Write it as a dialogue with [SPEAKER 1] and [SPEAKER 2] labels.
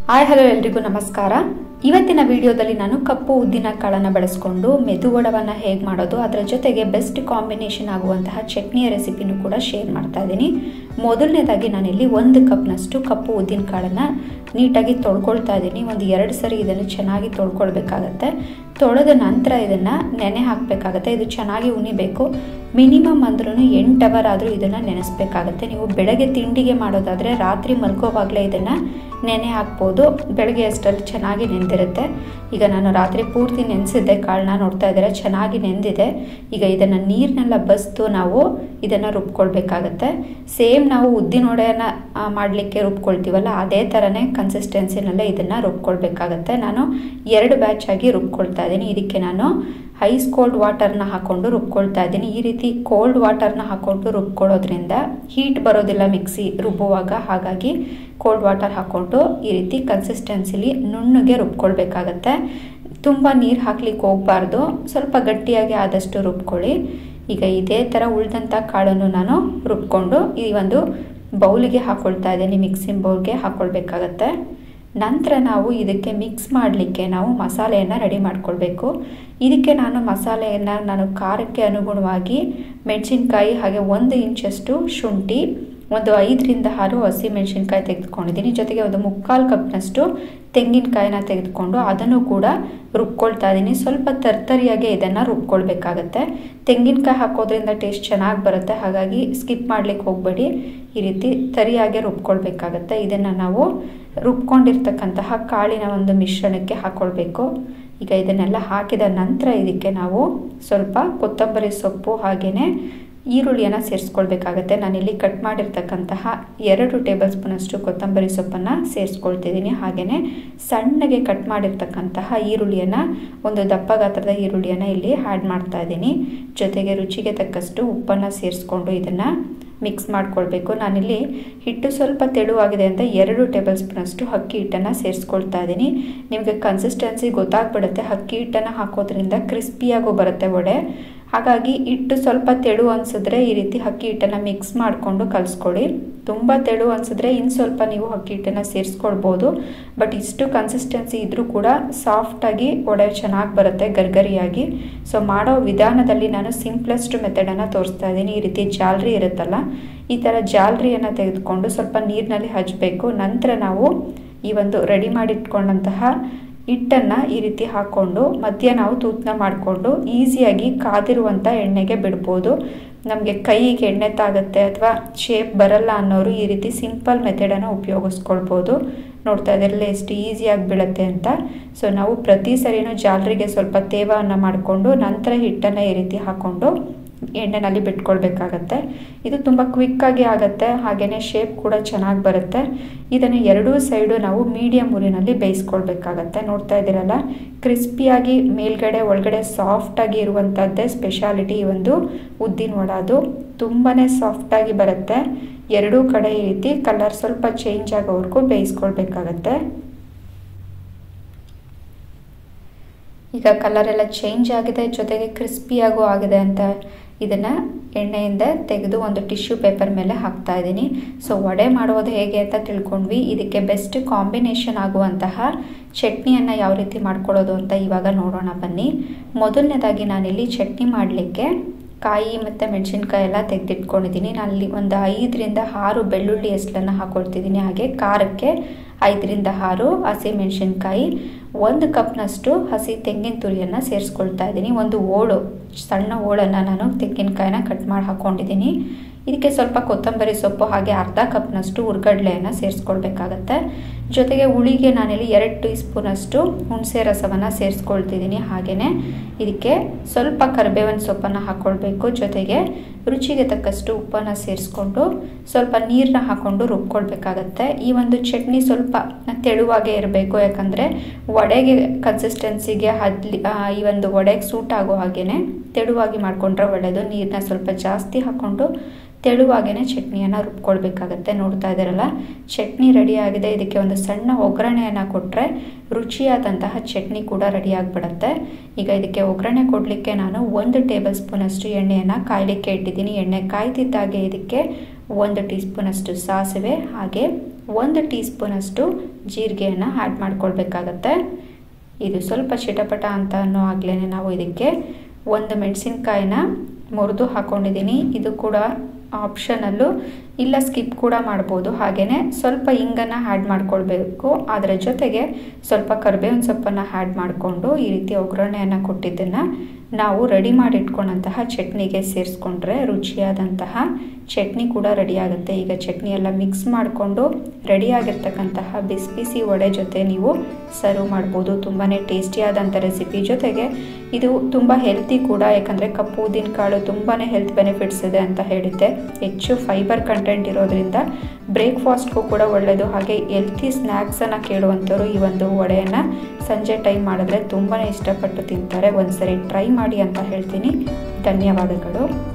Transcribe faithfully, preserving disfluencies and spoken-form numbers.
[SPEAKER 1] Hi hello ಎಲ್ರಿಗೂ ನಮಸ್ಕಾರ. ಇವತ್ತಿನ ವಿಡಿಯೋದಲ್ಲಿ ನಾನು ಕಪ್ಪು ಉದ್ದಿನ ಕಾಳನ್ನು ಬಳಸಿಕೊಂಡು ಮೆದು ವಡವನ್ನು ಹೇಗೆ ಮಾಡೋದು, ಅದರ ಜೊತೆಗೆ ಬೆಸ್ಟ್ ಕಾಂಬಿನೇಷನ್ ಆಗುವಂತಹ ಚಟ್ನಿಯ ರೆಸಿಪಿನೂ ಕೂಡ ಶೇರ್ ಮಾಡ್ತಾ ಇದ್ದೀನಿ. ಮೊದಲನೇದಾಗಿ ನಾನಿಲ್ಲಿ ಒಂದು ಕಪ್ನಷ್ಟು ಕಪ್ಪು ಉದ್ದಿನ ಕಾಳನ್ನು ನೀಟಾಗಿ ತೊಳ್ಕೊಳ್ತಾ ಇದ್ದೀನಿ. ಒಂದು ಎರಡು ಸರಿ ಇದನ್ನು ಚೆನ್ನಾಗಿ ತೊಳ್ಕೊಳ್ಬೇಕಾಗತ್ತೆ. ತೊಳೆದ ನಂತರ ಇದನ್ನು ನೆನೆ ಹಾಕಬೇಕಾಗತ್ತೆ. ಇದು ಚೆನ್ನಾಗಿ ಉಣಿಬೇಕು. ಮಿನಿಮಮ್ ಅಂದ್ರೂ ಎಂಟು ಅವರ್ ಆದರೂ ಇದನ್ನು ನೆನೆಸ್ಬೇಕಾಗತ್ತೆ. ನೀವು ಬೆಳಗ್ಗೆ ತಿಂಡಿಗೆ ಮಾಡೋದಾದರೆ ರಾತ್ರಿ ಮಲ್ಕೋವಾಗಲೇ ಇದನ್ನು ನೆನೆ ಹಾಕ್ಬೋದು. ಬೆಳಗ್ಗೆ ಅಷ್ಟರಲ್ಲಿ ಚೆನ್ನಾಗಿ ನೆಂದಿರುತ್ತೆ. ಈಗ ನಾನು ರಾತ್ರಿ ಪೂರ್ತಿ ನೆನೆಸಿದ್ದೆ ಕಾಳನ್ನ, ನೋಡ್ತಾ ಇದ್ದಾರೆ ಚೆನ್ನಾಗಿ ನೆಂದಿದೆ. ಈಗ ಇದನ್ನು ನೀರನ್ನೆಲ್ಲ ಬಸ್ತು ನಾವು ಇದನ್ನು ರುಬ್ಕೊಳ್ಬೇಕಾಗತ್ತೆ. ಸೇಮ್ ನಾವು ಉದ್ದಿನ ವಡೆಯನ್ನು ಮಾಡಲಿಕ್ಕೆ ರುಬ್ಕೊಳ್ತೀವಲ್ಲ ಅದೇ ಥರನೇ ಕನ್ಸಿಸ್ಟೆನ್ಸಿನಲ್ಲೇ ಇದನ್ನು ರುಬ್ಕೊಳ್ಬೇಕಾಗತ್ತೆ. ನಾನು ಎರಡು ಬ್ಯಾಚ್ ಆಗಿ ರುಬ್ಕೊಳ್ತಾ ಇದ್ದೀನಿ. ಇದಕ್ಕೆ ನಾನು ಐಸ್ ಕೋಲ್ಡ್ ವಾಟರ್ನ ಹಾಕ್ಕೊಂಡು ರುಬ್ಕೊಳ್ತಾ ಇದ್ದೀನಿ. ಈ ರೀತಿ ಕೋಲ್ಡ್ ವಾಟರ್ನ ಹಾಕ್ಕೊಂಡು ರುಬ್ಕೊಳ್ಳೋದ್ರಿಂದ ಹೀಟ್ ಬರೋದಿಲ್ಲ ಮಿಕ್ಸಿ ರುಬ್ಬುವಾಗ. ಹಾಗಾಗಿ ಕೋಲ್ಡ್ ವಾಟರ್ ಹಾಕ್ಕೊಂಡು ಈ ರೀತಿ ಕನ್ಸಿಸ್ಟೆನ್ಸಿಲಿ ನುಣ್ಣಗೆ ರುಬ್ಕೊಳ್ಬೇಕಾಗತ್ತೆ. ತುಂಬ ನೀರು ಹಾಕ್ಲಿಕ್ಕೆ ಹೋಗಬಾರ್ದು, ಸ್ವಲ್ಪ ಗಟ್ಟಿಯಾಗಿ ಆದಷ್ಟು ರುಬ್ಕೊಳ್ಳಿ. ಈಗ ಇದೇ ಥರ ಉಳಿದಂಥ ಕಾಳನ್ನು ನಾನು ರುಬ್ಕೊಂಡು ಈ ಒಂದು ಬೌಲಿಗೆ ಹಾಕ್ಕೊಳ್ತಾ ಇದ್ದೀನಿ. ಮಿಕ್ಸಿಂಗ್ ಬೌಲ್ಗೆ ಹಾಕ್ಕೊಳ್ಬೇಕಾಗತ್ತೆ. ನಂತರ ನಾವು ಇದಕ್ಕೆ ಮಿಕ್ಸ್ ಮಾಡಲಿಕ್ಕೆ ನಾವು ಮಸಾಲೆಯನ್ನು ರೆಡಿ ಮಾಡ್ಕೊಳ್ಬೇಕು. ಇದಕ್ಕೆ ನಾನು ಮಸಾಲೆಯನ್ನು ನಾನು ಖಾರಕ್ಕೆ ಅನುಗುಣವಾಗಿ ಮೆಣಸಿನ್ಕಾಯಿ, ಹಾಗೆ ಒಂದು ಇಂಚಷ್ಟು ಶುಂಠಿ, ಒಂದು ಐದರಿಂದ ಆರು ಹಸಿ ಮೆಣಸಿನ್ಕಾಯಿ ತೆಗೆದುಕೊಂಡಿದ್ದೀನಿ. ಜೊತೆಗೆ ಒಂದು ಮುಕ್ಕಾಲು ಕಪ್ನಷ್ಟು ತೆಂಗಿನಕಾಯಿನ ತೆಗೆದುಕೊಂಡು ಅದನ್ನು ಕೂಡ ರುಬ್ಕೊಳ್ತಾ ಇದ್ದೀನಿ. ಸ್ವಲ್ಪ ತರ್ತರಿಯಾಗಿ ಇದನ್ನು ರುಬ್ಕೊಳ್ಬೇಕಾಗತ್ತೆ. ತೆಂಗಿನಕಾಯಿ ಹಾಕೋದ್ರಿಂದ ಟೇಸ್ಟ್ ಚೆನ್ನಾಗಿ ಬರುತ್ತೆ, ಹಾಗಾಗಿ ಸ್ಕಿಪ್ ಮಾಡಲಿಕ್ಕೆ ಹೋಗಬೇಡಿ. ಈ ರೀತಿ ತರಿಯಾಗಿ ರುಬ್ಕೊಳ್ಬೇಕಾಗತ್ತೆ. ಇದನ್ನು ನಾವು ರುಬ್ಕೊಂಡಿರ್ತಕ್ಕಂತಹ ಕಾಳಿನ ಒಂದು ಮಿಶ್ರಣಕ್ಕೆ ಹಾಕ್ಕೊಳ್ಬೇಕು. ಈಗ ಇದನ್ನೆಲ್ಲ ಹಾಕಿದ ನಂತರ ಇದಕ್ಕೆ ನಾವು ಸ್ವಲ್ಪ ಕೊತ್ತಂಬರಿ ಸೊಪ್ಪು ಹಾಗೆಯೇ ಈರುಳ್ಳಿಯನ್ನು ಸೇರಿಸ್ಕೊಳ್ಬೇಕಾಗತ್ತೆ. ನಾನಿಲ್ಲಿ ಕಟ್ ಮಾಡಿರ್ತಕ್ಕಂತಹ ಎರಡು ಟೇಬಲ್ ಸ್ಪೂನಷ್ಟು ಕೊತ್ತಂಬರಿ ಸೊಪ್ಪನ್ನು ಸೇರಿಸ್ಕೊಳ್ತಿದ್ದೀನಿ. ಹಾಗೆಯೇ ಸಣ್ಣಗೆ ಕಟ್ ಮಾಡಿರ್ತಕ್ಕಂತಹ ಈರುಳ್ಳಿಯನ್ನು, ಒಂದು ದಪ್ಪ ಗಾತ್ರದ ಈರುಳ್ಳಿಯನ್ನು ಇಲ್ಲಿ ಆ್ಯಡ್ ಮಾಡ್ತಾ ಇದ್ದೀನಿ. ಜೊತೆಗೆ ರುಚಿಗೆ ತಕ್ಕಷ್ಟು ಉಪ್ಪನ್ನು ಸೇರಿಸ್ಕೊಂಡು ಇದನ್ನು ಮಿಕ್ಸ್ ಮಾಡ್ಕೊಳ್ಬೇಕು. ನಾನಿಲ್ಲಿ ಹಿಟ್ಟು ಸ್ವಲ್ಪ ತೆಳುವಾಗಿದೆ ಅಂತ ಎರಡು ಟೇಬಲ್ ಸ್ಪೂನಷ್ಟು ಅಕ್ಕಿ ಹಿಟ್ಟನ್ನು ಸೇರಿಸ್ಕೊಳ್ತಾ ಇದ್ದೀನಿ. ನಿಮಗೆ ಕನ್ಸಿಸ್ಟೆನ್ಸಿ ಗೊತ್ತಾಗ್ಬಿಡುತ್ತೆ. ಅಕ್ಕಿ ಹಿಟ್ಟನ್ನು ಹಾಕೋದ್ರಿಂದ ಕ್ರಿಸ್ಪಿಯಾಗೂ ಬರುತ್ತೆ ವಡೆ. ಹಾಗಾಗಿ ಹಿಟ್ಟು ಸ್ವಲ್ಪ ತೆಳು ಅನಿಸಿದ್ರೆ ಈ ರೀತಿ ಅಕ್ಕಿ ಹಿಟ್ಟನ್ನು ಮಿಕ್ಸ್ ಮಾಡಿಕೊಂಡು ಕಲಿಸ್ಕೊಳ್ಳಿ. ತುಂಬ ತೆಳು ಅನಿಸಿದ್ರೆ ಇನ್ನು ಸ್ವಲ್ಪ ನೀವು ಅಕ್ಕಿ ಹಿಟ್ಟನ್ನು ಸೇರಿಸ್ಕೊಳ್ಬೋದು. ಬಟ್ ಇಷ್ಟು ಕನ್ಸಿಸ್ಟೆನ್ಸಿ ಇದ್ದರೂ ಕೂಡ ಸಾಫ್ಟಾಗಿ ವಡೆ ಚೆನ್ನಾಗಿ ಬರುತ್ತೆ, ಗರ್ಗರಿಯಾಗಿ. ಸೊ ಮಾಡೋ ವಿಧಾನದಲ್ಲಿ ನಾನು ಸಿಂಪ್ಲೆಸ್ಟ್ ಮೆಥಡನ್ನು ತೋರಿಸ್ತಾ ಇದ್ದೀನಿ. ಈ ರೀತಿ ಜಾಲರಿ ಇರುತ್ತಲ್ಲ, ಈ ಥರ ಜಾಲರಿಯನ್ನು ತೆಗೆದುಕೊಂಡು ಸ್ವಲ್ಪ ನೀರಿನಲ್ಲಿ ಹಚ್ಚಬೇಕು. ನಂತರ ನಾವು ಈ ಒಂದು ರೆಡಿ ಮಾಡಿಟ್ಕೊಂಡಂತಹ ಹಿಟ್ಟನ್ನು ಈ ರೀತಿ ಹಾಕ್ಕೊಂಡು ಮಧ್ಯ ನಾವು ತೂತನ ಮಾಡಿಕೊಂಡು ಈಸಿಯಾಗಿ ಕಾದಿರುವಂಥ ಎಣ್ಣೆಗೆ ಬಿಡ್ಬೋದು. ನಮಗೆ ಕೈಗೆ ಎಣ್ಣೆ ತಾಗುತ್ತೆ ಅಥವಾ ಶೇಪ್ ಬರಲ್ಲ ಅನ್ನೋರು ಈ ರೀತಿ ಸಿಂಪಲ್ ಮೆಥಡನ್ನು ಉಪಯೋಗಿಸ್ಕೊಳ್ಬೋದು. ನೋಡ್ತಾ ಇದ್ರಲ್ಲ ಎಷ್ಟು ಈಸಿಯಾಗಿ ಬೀಳುತ್ತೆ ಅಂತ. ಸೊ ನಾವು ಪ್ರತಿ ಸರಿನೂ ಜಾಲರಿಗೆ ಸ್ವಲ್ಪ ತೇವವನ್ನು ಮಾಡಿಕೊಂಡು ನಂತರ ಹಿಟ್ಟನ್ನು ಈ ರೀತಿ ಹಾಕ್ಕೊಂಡು ಎಣ್ಣೆನಲ್ಲಿ ಬಿಟ್ಕೊಳ್ಬೇಕಾಗತ್ತೆ. ಇದು ತುಂಬ ಕ್ವಿಕ್ಕಾಗಿ ಆಗುತ್ತೆ, ಹಾಗೆಯೇ ಶೇಪ್ ಕೂಡ ಚೆನ್ನಾಗಿ ಬರುತ್ತೆ. ಇದನ್ನು ಎರಡೂ ಸೈಡು ನಾವು ಮೀಡಿಯಮ್ ಉರಿನಲ್ಲಿ ಬೇಯಿಸ್ಕೊಳ್ಬೇಕಾಗತ್ತೆ. ನೋಡ್ತಾ ಇದ್ದೀರಲ್ಲ, ಕ್ರಿಸ್ಪಿಯಾಗಿ ಮೇಲ್ಗಡೆ ಒಳಗಡೆ ಸಾಫ್ಟಾಗಿ ಇರುವಂಥದ್ದೇ ಸ್ಪೆಷಾಲಿಟಿ ಈ ಒಂದು ಉದ್ದಿನ ವಡ. ಅದು ತುಂಬಾ ಸಾಫ್ಟಾಗಿ ಬರುತ್ತೆ. ಎರಡೂ ಕಡೆ ಈ ರೀತಿ ಕಲರ್ ಸ್ವಲ್ಪ ಚೇಂಜ್ ಆಗೋವರೆಗೂ ಬೇಯಿಸ್ಕೊಳ್ಬೇಕಾಗತ್ತೆ. ಈಗ ಕಲರೆಲ್ಲ ಚೇಂಜ್ ಆಗಿದೆ, ಜೊತೆಗೆ ಕ್ರಿಸ್ಪಿಯಾಗೂ ಆಗಿದೆ ಅಂತ ಇದನ್ನು ಎಣ್ಣೆಯಿಂದ ತೆಗೆದು ಒಂದು ಟಿಶ್ಯೂ ಪೇಪರ್ ಮೇಲೆ ಹಾಕ್ತಾ ಇದ್ದೀನಿ. ಸೊ ವಡೆ ಮಾಡೋದು ಹೇಗೆ ಅಂತ ತಿಳ್ಕೊಂಡ್ವಿ. ಇದಕ್ಕೆ ಬೆಸ್ಟ್ ಕಾಂಬಿನೇಷನ್ ಆಗುವಂತಹ ಚಟ್ನಿಯನ್ನು ಯಾವ ರೀತಿ ಮಾಡ್ಕೊಳ್ಳೋದು ಅಂತ ಇವಾಗ ನೋಡೋಣ ಬನ್ನಿ. ಮೊದಲನೇದಾಗಿ ನಾನಿಲ್ಲಿ ಚಟ್ನಿ ಮಾಡಲಿಕ್ಕೆ ಕಾಯಿ ಮತ್ತು ಮೆಣಸಿನ್ಕಾಯಿ ಎಲ್ಲ ತೆಗೆದಿಟ್ಕೊಂಡಿದ್ದೀನಿ. ನಾನಲ್ಲಿ ಒಂದು ಐದರಿಂದ ಆರು ಬೆಳ್ಳುಳ್ಳಿ ಎಸ್ಲನ್ನು ಹಾಕ್ಕೊಳ್ತಿದ್ದೀನಿ. ಹಾಗೆ ಖಾರಕ್ಕೆ ಐದರಿಂದ ಆರು ಹಸಿ ಮೆಣಸಿನ್ಕಾಯಿ, ಒಂದು ಕಪ್ನಷ್ಟು ಹಸಿ ತೆಂಗಿನ ತುರಿಯನ್ನು ಸೇರಿಸ್ಕೊಳ್ತಾ ಇದ್ದೀನಿ. ಒಂದು ಓಳು ಸಣ್ಣ ಓಳನ್ನು ನಾನು ತೆಂಗಿನಕಾಯಿನ ಕಟ್ ಮಾಡಿ ಹಾಕ್ಕೊಂಡಿದ್ದೀನಿ. ಇದಕ್ಕೆ ಸ್ವಲ್ಪ ಕೊತ್ತಂಬರಿ ಸೊಪ್ಪು ಹಾಗೆ ಅರ್ಧ ಕಪ್ನಷ್ಟು ಹುರ್ಗಡ್ಲೆಯನ್ನು ಸೇರಿಸ್ಕೊಳ್ಬೇಕಾಗತ್ತೆ. ಜೊತೆಗೆ ಹುಳಿಗೆ ನಾನಿಲ್ಲಿ ಎರಡು ಟೀ ಸ್ಪೂನಷ್ಟು ಹುಣಸೆ ರಸವನ್ನು ಸೇರಿಸ್ಕೊಳ್ತಿದ್ದೀನಿ. ಹಾಗೆಯೇ ಇದಕ್ಕೆ ಸ್ವಲ್ಪ ಕರಿಬೇವಿನ ಸೊಪ್ಪನ್ನು ಹಾಕ್ಕೊಳ್ಬೇಕು. ಜೊತೆಗೆ ರುಚಿಗೆ ತಕ್ಕಷ್ಟು ಉಪ್ಪನ್ನು ಸೇರಿಸ್ಕೊಂಡು ಸ್ವಲ್ಪ ನೀರನ್ನ ಹಾಕ್ಕೊಂಡು ರುಬ್ಕೊಳ್ಬೇಕಾಗತ್ತೆ. ಈ ಒಂದು ಚಟ್ನಿ ಸ್ವಲ್ಪ ತೆಳುವಾಗೇ ಇರಬೇಕು, ಯಾಕಂದರೆ ವಡೆಗೆ ಕನ್ಸಿಸ್ಟೆನ್ಸಿಗೆ ಹದ್ಲಿ ಈ ಒಂದು ವಡೆಗೆ ಸೂಟ್ ಆಗೋ ಹಾಗೆಯೇ ತೆಳುವಾಗಿ ಮಾಡಿಕೊಂಡ್ರೆ ಒಳ್ಳೆಯದು. ನೀರನ್ನ ಸ್ವಲ್ಪ ಜಾಸ್ತಿ ಹಾಕ್ಕೊಂಡು ತೆಳುವಾಗೇ ಚಟ್ನಿಯನ್ನು ರುಬ್ಕೊಳ್ಬೇಕಾಗತ್ತೆ. ನೋಡ್ತಾ ಇದ್ದೀರಲ್ಲ, ಚಟ್ನಿ ರೆಡಿಯಾಗಿದೆ. ಇದಕ್ಕೆ ಒಂದು ಸಣ್ಣ ಒಗ್ಗರಣೆಯನ್ನು ಕೊಟ್ಟರೆ ರುಚಿಯಾದಂತಹ ಚಟ್ನಿ ಕೂಡ ರೆಡಿಯಾಗಿಬಿಡುತ್ತೆ. ಈಗ ಇದಕ್ಕೆ ಒಗ್ಗರಣೆ ಕೊಡಲಿಕ್ಕೆ ನಾನು ಒಂದು ಟೇಬಲ್ ಸ್ಪೂನಷ್ಟು ಎಣ್ಣೆಯನ್ನು ಕಾಯಲಿಕ್ಕೆ ಇಟ್ಟಿದ್ದೀನಿ. ಎಣ್ಣೆ ಕಾಯ್ತಿದ್ದಾಗೆ ಇದಕ್ಕೆ ಒಂದು ಟೀ ಸ್ಪೂನಷ್ಟು ಸಾಸಿವೆ ಹಾಗೆ ಒಂದು ಟೀ ಸ್ಪೂನಷ್ಟು ಜೀರಿಗೆಯನ್ನು ಆ್ಯಡ್ ಮಾಡ್ಕೊಳ್ಬೇಕಾಗತ್ತೆ. ಇದು ಸ್ವಲ್ಪ ಚಿಟಪಟ ಅಂತ ಅನ್ನೋ ಆಗಲೇ ನಾವು ಇದಕ್ಕೆ ಒಂದು ಮೆಣಸಿನ್ಕಾಯಿನ ಮುರಿದು ಹಾಕ್ಕೊಂಡಿದ್ದೀನಿ. ಇದು ಕೂಡ ಆಪ್ಷನಲ್ಲು, ಇಲ್ಲ ಸ್ಕಿಪ್ ಕೂಡ ಮಾಡ್ಬೋದು. ಹಾಗೆಯೇ ಸ್ವಲ್ಪ ಹಿಂಗನ್ನು ಆ್ಯಡ್ ಮಾಡ್ಕೊಳ್ಬೇಕು. ಅದರ ಜೊತೆಗೆ ಸ್ವಲ್ಪ ಕರಿಬೇವಿನ ಸೊಪ್ಪನ್ನು ಆ್ಯಡ್ ಮಾಡಿಕೊಂಡು ಈ ರೀತಿ ಒಗ್ಗರಣೆಯನ್ನು ಕೊಟ್ಟಿದ್ದನ್ನು ನಾವು ರೆಡಿ ಮಾಡಿ ಇಟ್ಕೊಂಡಂತಹ ಚಟ್ನಿಗೆ ಸೇರಿಸ್ಕೊಂಡ್ರೆ ರುಚಿಯಾದಂತಹ ಚಟ್ನಿ ಕೂಡ ರೆಡಿ ಆಗುತ್ತೆ. ಈಗ ಚಟ್ನಿ ಎಲ್ಲ ಮಿಕ್ಸ್ ಮಾಡಿಕೊಂಡು ರೆಡಿಯಾಗಿರ್ತಕ್ಕಂತಹ ಬಿಸಿ ಬಿಸಿ ವಡೆ ಜೊತೆ ನೀವು ಸರ್ವ್ ಮಾಡ್ಬೋದು. ತುಂಬಾ ಟೇಸ್ಟಿಯಾದಂಥ ರೆಸಿಪಿ, ಜೊತೆಗೆ ಇದು ತುಂಬ ಹೆಲ್ತಿ ಕೂಡ, ಯಾಕಂದರೆ ಕಪ್ಪು ಉದ್ದಿನ ಕಾಳು ತುಂಬಾ ಹೆಲ್ತ್ ಬೆನಿಫಿಟ್ಸ್ ಇದೆ ಅಂತ ಹೇಳಿದ್ದೆ. ಹೆಚ್ಚು ಫೈಬರ್ ಕಂಟೆಂಟ್ ಇರೋದ್ರಿಂದ ಬ್ರೇಕ್ಫಾಸ್ಟ್ಗೂ ಕೂಡ ಒಳ್ಳೆಯದು. ಹಾಗೆ ಹೆಲ್ತಿ ಸ್ನ್ಯಾಕ್ಸನ್ನು ಕೇಳುವಂಥವ್ರು ಈ ಒಂದು ವಡೆಯನ್ನು ಸಂಜೆ ಟೈಮ್ ಮಾಡಿದ್ರೆ ತುಂಬಾ ಇಷ್ಟಪಟ್ಟು ತಿಂತಾರೆ. ಒಂದ್ಸರಿ ಟ್ರೈ ಮಾಡಿ ಅಂತ ಹೇಳ್ತೀನಿ. ಧನ್ಯವಾದಗಳು.